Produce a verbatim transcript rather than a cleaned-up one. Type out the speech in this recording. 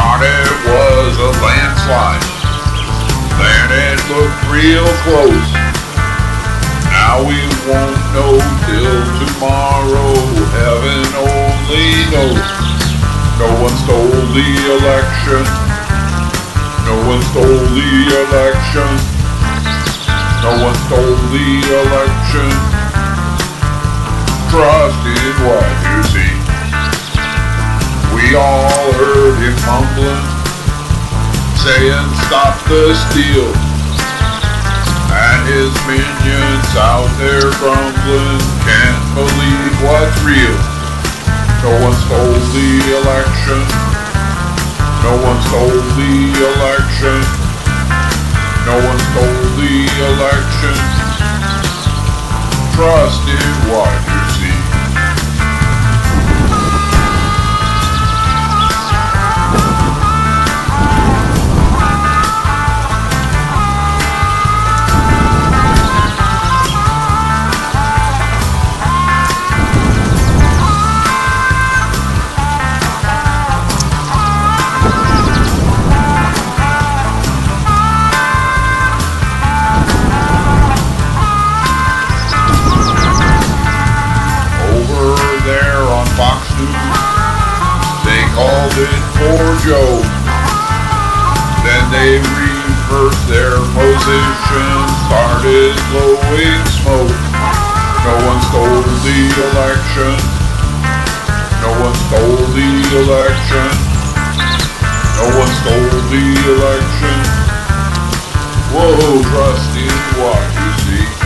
thought it was a landslide. Then it looked real close. Now we won't know till tomorrow. Heaven only knows. No one stole the election. No one stole the election. No one stole the election. Trust in what you see. We all heard him mumbling, saying stop the steal. And his minions out there grumbling, can't believe what's real. No one stole the election. No one stole the election. No one stole the election. Trust in what you see. Fox News, they called it for Joe. Then they reversed their position, started blowing smoke. No one stole the election. No one stole the election. No one stole the election. Whoa, trust in what you see.